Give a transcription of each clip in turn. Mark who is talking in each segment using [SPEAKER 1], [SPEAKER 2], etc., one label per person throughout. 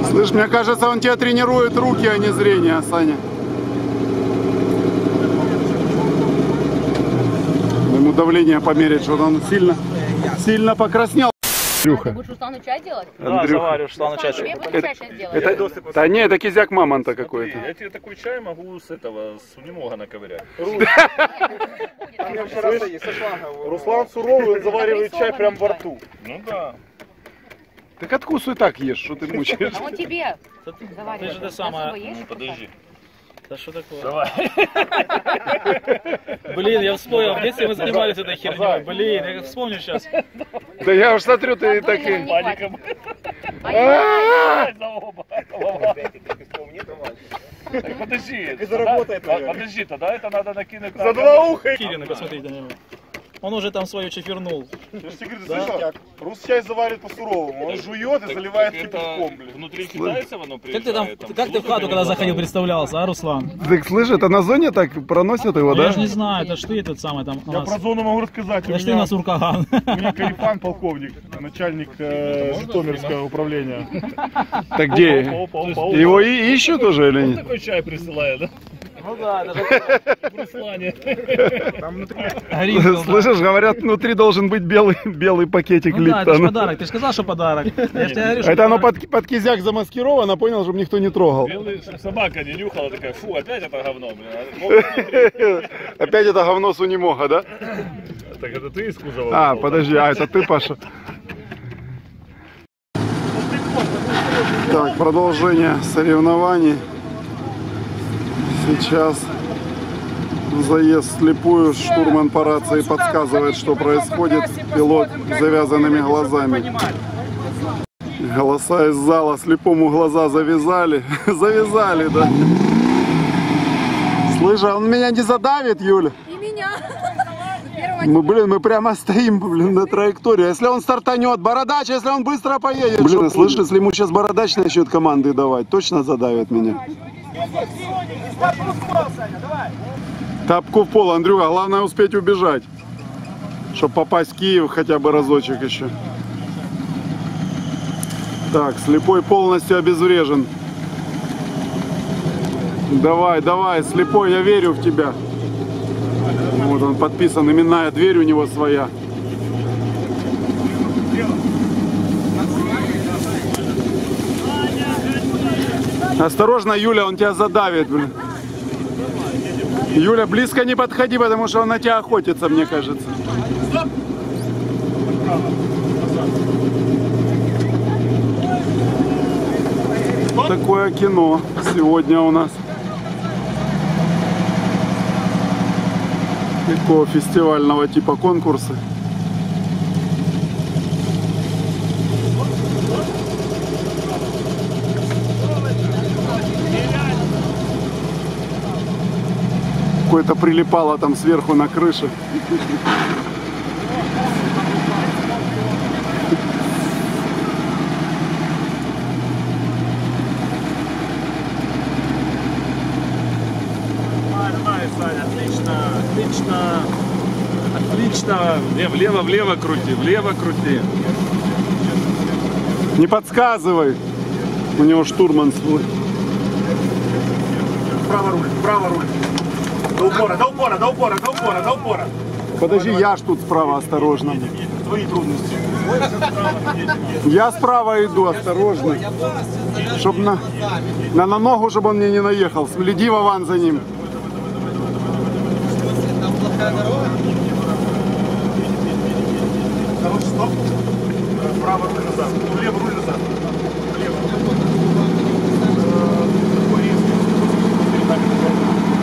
[SPEAKER 1] Слышь, мне кажется, он тебя тренирует руки, а не зрение, Саня. Ему давление померить, что он сильно покраснел. Андрюха.
[SPEAKER 2] Ты будешь Руслану чай делать?
[SPEAKER 3] Да, заварю Руслану чай.
[SPEAKER 2] Тебе буду чай сейчас делать.
[SPEAKER 1] Да не, это кизяк мамонта какой-то.
[SPEAKER 3] Я тебе такой чай могу с этого, с немного наковырять.
[SPEAKER 4] Руслан суровый, он заваривает чай прям во рту.
[SPEAKER 3] Ну да.
[SPEAKER 1] Так откусывай так ешь, что ты мучаешь.
[SPEAKER 2] А он тебе
[SPEAKER 3] Ты
[SPEAKER 2] заваривает.
[SPEAKER 3] же ты сама.
[SPEAKER 2] Ну,
[SPEAKER 3] Подожди. Да что такое?
[SPEAKER 4] Давай.
[SPEAKER 3] Блин, я вспомнил, в детстве мы занимались этой херней. Блин, я вспомню сейчас.
[SPEAKER 1] Да я уж смотрю, ты так и...
[SPEAKER 3] Паником. За оба. Подожди. Подожди, тогда это надо накинуть.
[SPEAKER 4] За два уха.
[SPEAKER 3] Кирина, посмотрите на него. Он уже там свою чефернул.
[SPEAKER 4] Я же тебе говорю, слышал? Рус чай заварит по-суровому. Он жует и заливает кипятком, блин.
[SPEAKER 3] Внутри китайцев оно
[SPEAKER 5] Как ты,
[SPEAKER 3] приезжает.
[SPEAKER 5] как ты в хату, когда заходил, представлялся, а, Руслан?
[SPEAKER 1] Так слышь, это на зоне так проносят его,
[SPEAKER 5] Ну, я
[SPEAKER 1] да?
[SPEAKER 5] же не знаю, это что этот самый там у
[SPEAKER 4] Я
[SPEAKER 5] нас?
[SPEAKER 4] про зону могу рассказать.
[SPEAKER 5] Это что у нас Уркаган?
[SPEAKER 4] У меня Карифан полковник, начальник Житомирского управления.
[SPEAKER 1] Так где? Его и ищут уже или нет?
[SPEAKER 3] Такой чай присылает, да?
[SPEAKER 5] Ну да, это
[SPEAKER 3] В Руслане.
[SPEAKER 1] Слышишь, говорят, внутри должен быть белый пакетик
[SPEAKER 5] Ну да, это же
[SPEAKER 1] Липтона.
[SPEAKER 5] подарок, ты же сказал, что подарок. Я же тебе говорю, что
[SPEAKER 1] Это оно
[SPEAKER 5] подарок.
[SPEAKER 1] под кизяк замаскировано, понял, чтобы никто не трогал.
[SPEAKER 3] Белый, чтоб собака не нюхала, такая, фу, опять это говно, блин.
[SPEAKER 1] Опять это говно с унемога, да?
[SPEAKER 3] Так это ты из кузова?
[SPEAKER 1] А, подожди, это ты, Паша. Так, продолжение соревнований. Сейчас заезд вслепую, штурман по рации подсказывает, что происходит. Пилот с завязанными глазами. Голоса из зала, слепому глаза завязали. Завязали, да. Слышь, а он меня не задавит, Юля?
[SPEAKER 2] И меня.
[SPEAKER 1] Мы прямо стоим, блин, на траектории. Если он стартанет, бородач, если он быстро поедет. Блин, слышь, если ему сейчас бородач начнет команды давать, точно задавит меня. Тапку в пол, Андрюха, главное успеть убежать, чтобы попасть в Киев хотя бы разочек еще. Так, слепой полностью обезврежен. Давай, давай, слепой, я верю в тебя. Вот он подписан, именная дверь у него своя. Осторожно, Юля, он тебя задавит, блин. Юля, близко не подходи, потому что он на тебя охотится, мне кажется. Такое кино сегодня у нас. Такого фестивального типа конкурса. Какое-то прилипало там сверху на крыше.
[SPEAKER 3] Давай, Саня, отлично, отлично, отлично. Влево крути, влево крути.
[SPEAKER 1] Не подсказывай. У него штурман свой.
[SPEAKER 4] Право руль. До упора, до упора, до упора, до упора, до упора.
[SPEAKER 1] Подожди, я ж тут справа, осторожно.
[SPEAKER 4] Твои трудности.
[SPEAKER 1] Я справа иду, осторожно. Чтоб на ногу, чтобы он мне не наехал. Следи, Вован, за ним.
[SPEAKER 4] Короче, стоп. Право руль назад. Влево руль назад. Влево. Такой резкий.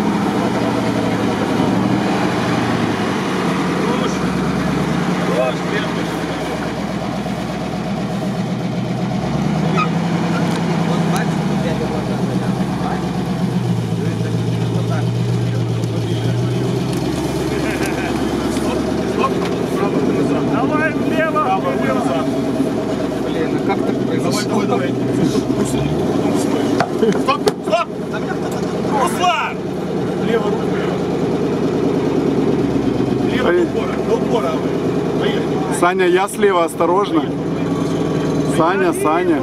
[SPEAKER 3] Давай влево.
[SPEAKER 4] Право руль назад.
[SPEAKER 5] Блин, а как так произошло?
[SPEAKER 4] Давай. Стоп, стоп. Руслан. Лево руль вперед. Лево до упора. До упора. Поехали.
[SPEAKER 1] Саня, я слева, осторожно. Саня, Саня.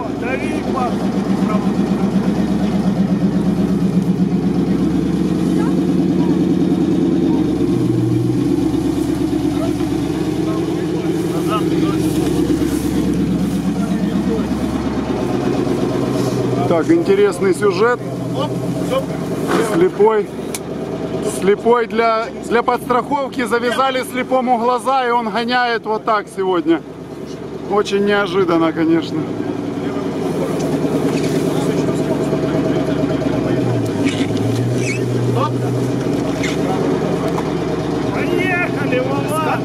[SPEAKER 1] Так, интересный сюжет. Слепой для подстраховки завязали слепому глаза, и он гоняет вот так сегодня. Очень неожиданно, конечно.
[SPEAKER 3] Поехали, Вова!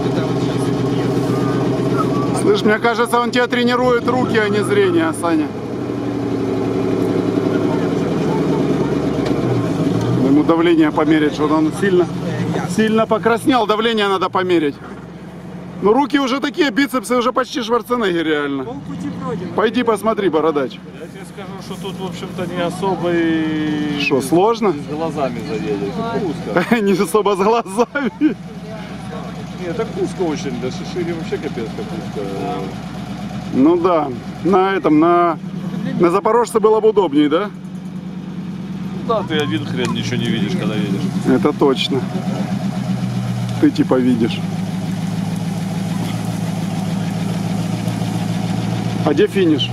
[SPEAKER 1] Слышь, мне кажется, он тебе тренирует руки, а не зрение, Саня. Ему давление померить, что он сильно покраснел. Давление надо померить. Ну, руки уже такие, бицепсы уже почти Шварценеггер, реально. Пойди посмотри, бородач.
[SPEAKER 3] Я тебе скажу, что тут, в общем-то, не особо и...
[SPEAKER 1] Что, сложно?
[SPEAKER 3] С глазами заедешь. Узко.
[SPEAKER 1] Не особо с глазами.
[SPEAKER 3] Нет, так узко очень. Да шире вообще капец как узко.
[SPEAKER 1] Ну да, на Запорожце было бы удобнее, да?
[SPEAKER 3] Да, ты один хрен ничего не видишь, когда едешь.
[SPEAKER 1] Это точно. Ты типа видишь. А где финиш?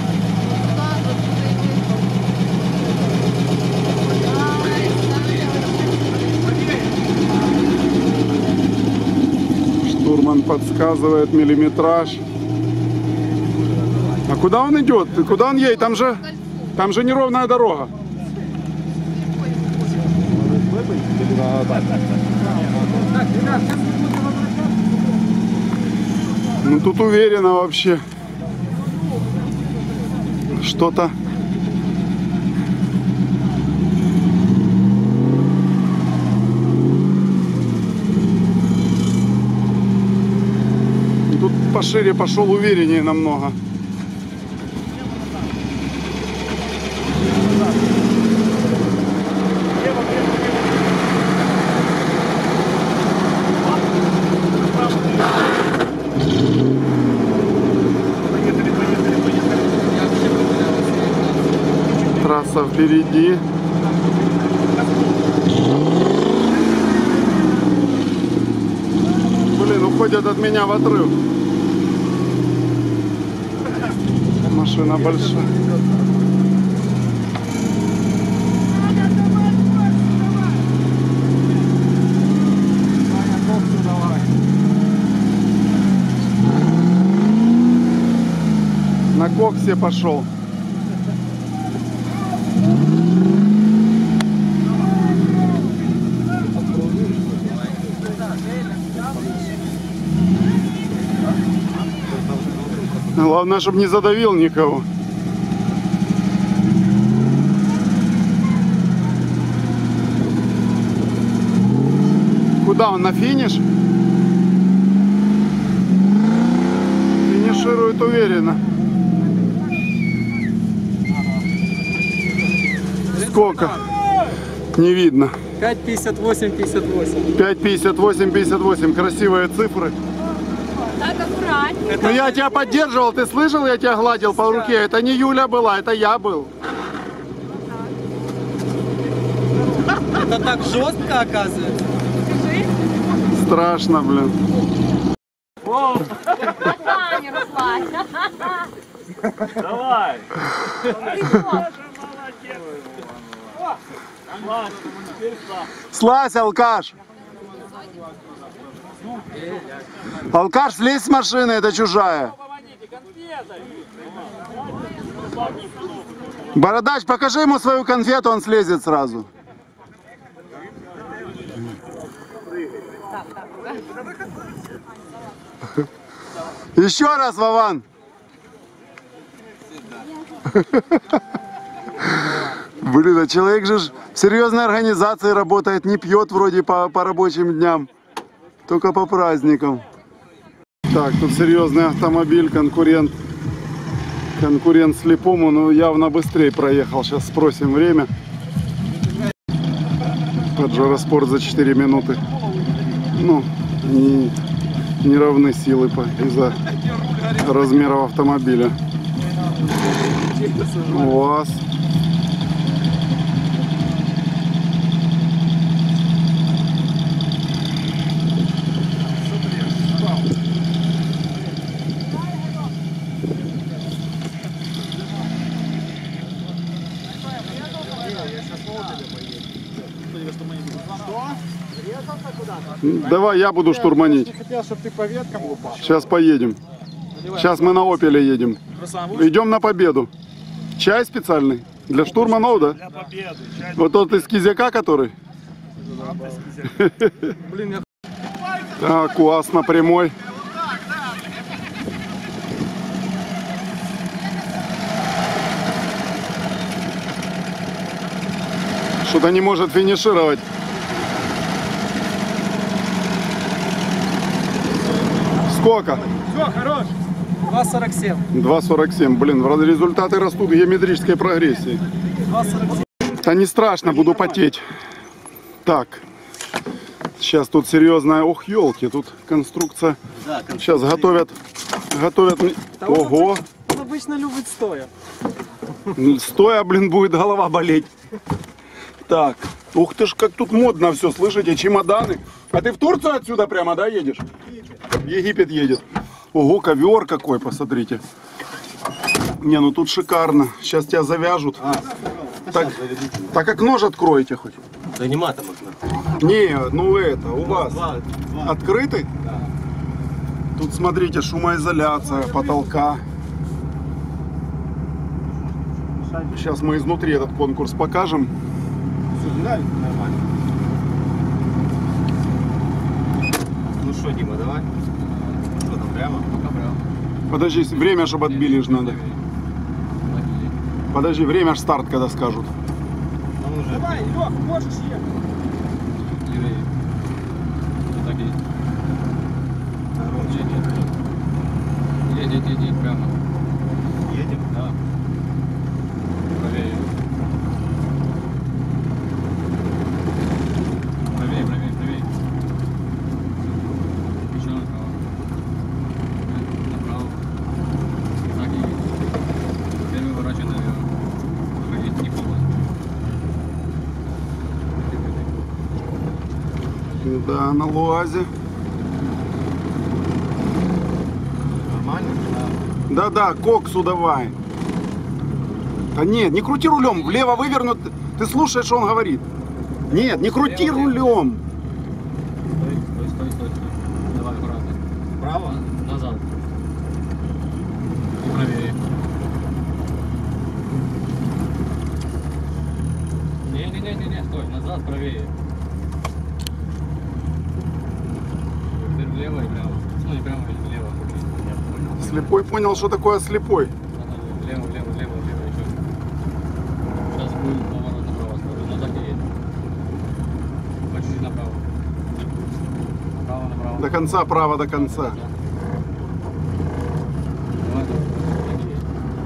[SPEAKER 1] Штурман подсказывает миллиметраж. А куда он идет? Куда он едет? Там же неровная дорога. Ну тут уверенно вообще. Что-то. Тут пошире пошел, увереннее намного. Трасса впереди. Блин, уходят от меня в отрыв. Машина большая. На коксе пошел. Главное, чтобы не задавил никого. Куда он, на финиш? Финиширует уверенно. Сколько? Не видно.
[SPEAKER 5] 5,58,58.
[SPEAKER 1] 5,58,58. Красивые цифры.
[SPEAKER 2] Так, аккуратнее.
[SPEAKER 1] Ну я тебя поддерживал, ты слышал, я тебя гладил по руке. Это не Юля была, это я был.
[SPEAKER 5] Это так жестко, оказывается.
[SPEAKER 1] Страшно, блин.
[SPEAKER 2] Саня, Руслан.
[SPEAKER 3] Давай!
[SPEAKER 1] Слазь, алкаш. Алкаш, слезь с машины, это чужая. Бородач, покажи ему свою конфету, он слезет сразу. Еще раз, Вован. Блин, а человек же в серьезной организации работает, не пьет вроде по рабочим дням, только по праздникам. Так, тут серьезный автомобиль, конкурент слепому, но явно быстрее проехал. Сейчас спросим время. Паджеро Спорт за 4 минуты. Ну, не равны силы из-за размеров автомобиля. УАЗ. Давай я буду штурманить.
[SPEAKER 4] Хотел, чтобы ты по веткам лупал.
[SPEAKER 1] Сейчас поедем. Сейчас мы на Опеле едем. Идем на победу. Чай специальный? Для штурманов, да?
[SPEAKER 4] Для победы. Чай.
[SPEAKER 1] Вот тот из Кизяка, который?
[SPEAKER 5] Блин, я...
[SPEAKER 1] Так, УАЗ на прямой. Что-то не может финишировать. Сколько?
[SPEAKER 5] Все, хорош. 2,47.
[SPEAKER 1] 2,47. Блин, результаты растут в геометрической прогрессии.
[SPEAKER 5] 2,47.
[SPEAKER 1] Да не страшно, буду потеть. Так. Сейчас тут серьезная... Ох, елки, тут конструкция. Сейчас готовят... Ого!
[SPEAKER 5] Он обычно любит стоя.
[SPEAKER 1] Стоя, блин, будет голова болеть. Так. Ух ты ж, как тут модно все, слышите? Чемоданы. А ты в Турцию отсюда прямо, да, едешь? В Египет едет. Ого, ковер какой, посмотрите. Не, ну тут шикарно. Сейчас тебя завяжут. Так как нож откроете хоть?
[SPEAKER 6] Да нема там окна.
[SPEAKER 1] Не, ну это, у вас открытый?
[SPEAKER 6] Да.
[SPEAKER 1] Тут смотрите, шумоизоляция потолка. Сейчас мы изнутри этот конкурс покажем.
[SPEAKER 6] Нормально. Ну что, Дима, давай. Что там, прямо? Пока прямо.
[SPEAKER 1] Подожди, время, чтобы отбили же надо. Подожди, время ж старт, когда скажут.
[SPEAKER 6] Нам уже...
[SPEAKER 5] Давай, Лех, можешь ехать.
[SPEAKER 6] Левее. Вот так едет. Едет, прямо. Едем? Да. Правее. Правее. Еще направо. Направо. Так и едет. Теперь выворачивай налево. Проходить не полностью.
[SPEAKER 1] Да, на луазе.
[SPEAKER 6] Нормально?
[SPEAKER 1] Да, коксу давай. Да нет, не крути рулем, влево вывернут. Ты слушаешь, что он говорит. Нет, не крути рулем.
[SPEAKER 6] Стой. Давай аккуратно. Право? Назад. И правее. Не, стой, назад, правее. Теперь влево и прямо. Ну, не прямо, а влево.
[SPEAKER 1] Слепой понял, что такое слепой.
[SPEAKER 6] Влево, еще. Сейчас будет поворот направо, скоро. Назад не едет. По чуть-чуть направо. Направо.
[SPEAKER 1] До конца, право до конца.
[SPEAKER 6] Давай, так и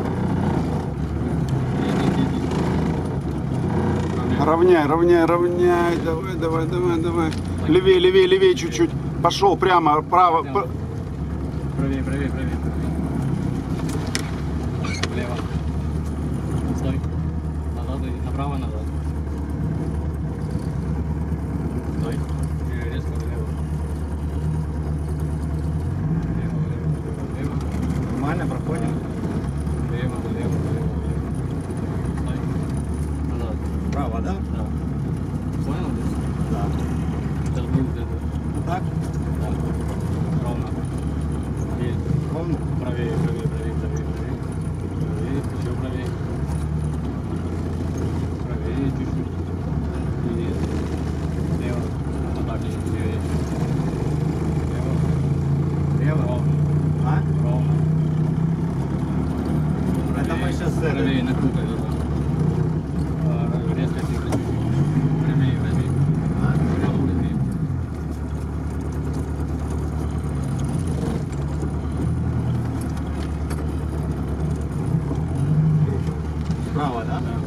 [SPEAKER 6] есть.
[SPEAKER 1] Равняй. Давай. Левее чуть-чуть. Пошел прямо, право.
[SPEAKER 6] Правее. Влево. Стой. Назад и направо, назад. Стой. И резко влево. Влево. Нормально, проходим. Влево. Стой. Назад. Право, да? Да. Понял? Да. Сейчас будет это. Так? Да. Ровно. Есть. Ровно? Правее. Правее, еще правее. Правее чуть-чуть. И лево. Вот так, левее. Лево. Ровно. А? Ровно. Это мы сейчас... Правее накрупай. Резко сильно чуть-чуть. Правее возьми. Прямо возьми. Право, да? Да.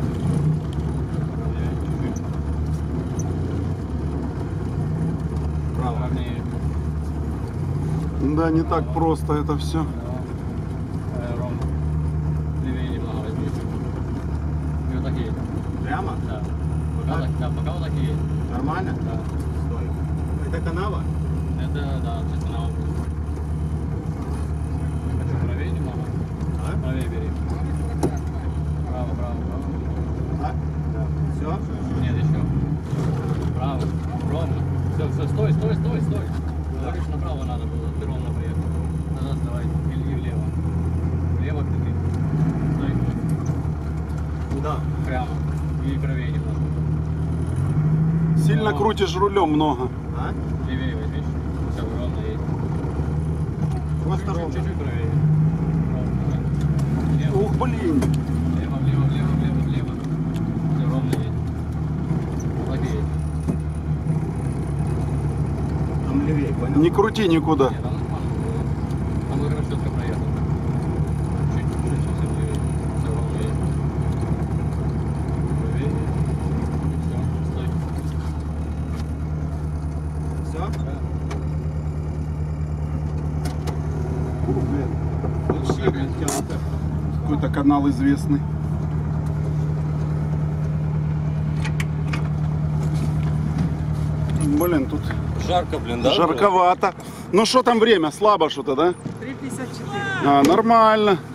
[SPEAKER 6] Право. Ровнее.
[SPEAKER 1] Да, не так просто это все.
[SPEAKER 6] Ровно. Да, пока вот такие есть.
[SPEAKER 7] Нормально?
[SPEAKER 6] Да.
[SPEAKER 7] Стой. Это канава?
[SPEAKER 6] Это, да, сейчас канал. Хочу правее немного.
[SPEAKER 7] А?
[SPEAKER 6] Правее бери. Право, право, право.
[SPEAKER 7] А? Да. Все?
[SPEAKER 6] Нет, еще. Право. Ровно. Все, все, стой, стой, стой, стой. Говоришь, направо надо было, ты ровно поехал. Назад давай, или влево. Влево ты. Стой.
[SPEAKER 7] Куда?
[SPEAKER 6] Прямо. И правее немного.
[SPEAKER 1] Сильно крутишь рулем много.
[SPEAKER 7] А?
[SPEAKER 6] Левее возьми. Все, ровно едь.
[SPEAKER 7] Просто ровно.
[SPEAKER 6] Чуть-чуть правее. Ровно. Влево.
[SPEAKER 1] Ух, блин.
[SPEAKER 6] Влево, влево, влево, влево, влево. Все, ровно едь. Слабее.
[SPEAKER 7] Там левее, понял?
[SPEAKER 1] Не крути никуда.
[SPEAKER 6] Нет, там нормально было. Там вы хорошо четко проехал. Чуть совсем левее. Все, ровно едь. Правее. Все, стой.
[SPEAKER 7] Все?
[SPEAKER 6] Вообще, блядь, тянуто.
[SPEAKER 1] Какой-то канал известный. Блин, тут
[SPEAKER 7] Жарко, блин, да?
[SPEAKER 1] жарковато. Ну что там время? Слабо что-то, да?
[SPEAKER 5] 3,54.
[SPEAKER 1] А, нормально.